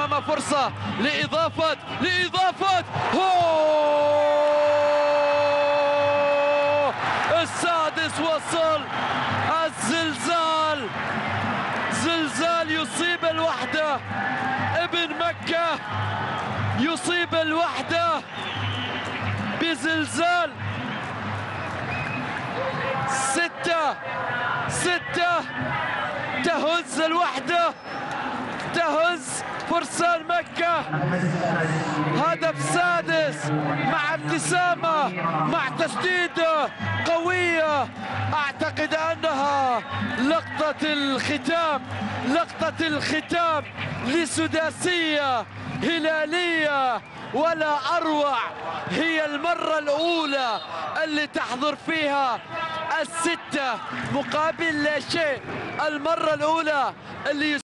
ابتسامة، فرصة لإضافة هو السادس. وصل الزلزال، زلزال يصيب الوحدة، ابن مكة يصيب الوحدة بزلزال. 6 تهز الوحدة، تهز فرسان مكة. هدف سادس مع ابتسامة، مع تسديدة قوية. أعتقد أنها لقطة الختام لسداسية هلالية ولا أروع. هي المرة الأولى اللي تحضر فيها الستة مقابل لا شيء، المرة الأولى اللي